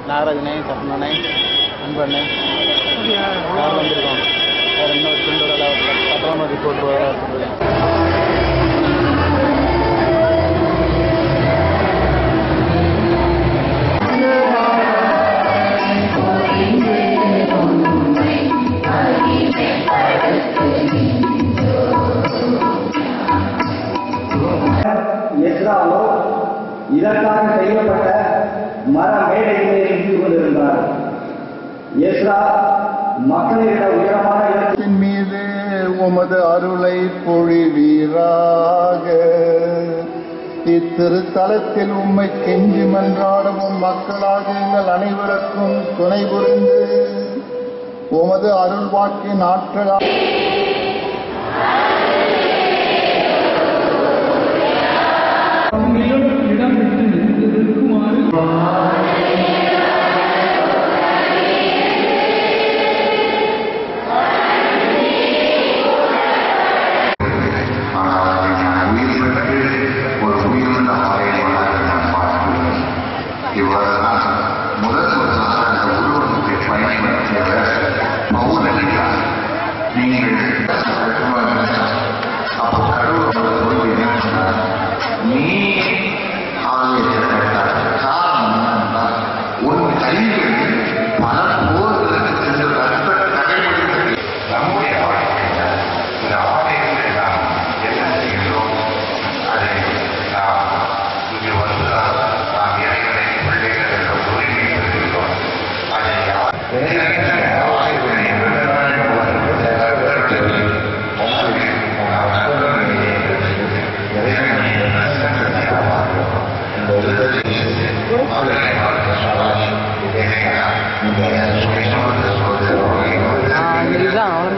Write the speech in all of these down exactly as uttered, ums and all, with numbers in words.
நாகராஜனே, சப்பனே, அன்பண்ணே யாரும் வந்திருக்கோம். வேறு இன்னொரு ஃப்ரெண்டோட பத்திரமா ரிப்போர்ட் சொல்லுவேன். எஸ்ராவோ இதற்காக செய்யப்பட்ட மர மேடைகளை நின்று கொண்டிருந்தார். எஸ்ரா மக்களிடம் உயரமான இடத்தின் மீது உமது அருளை பொழிவீராக. இத்திருத்தலத்தில் உம்மை கெஞ்சி மன்றாடவும் மக்களாக எங்கள் அனைவருக்கும் துணை புரிந்து உமது அருள் வாக்கின் ஆற்றலால் இடம் விட்டு நிற்குமாறு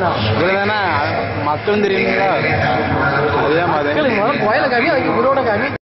மக்களும் தெரியுங்களா? அதே மாதிரி கோயில காமி அதுக்கு குருவோட காமி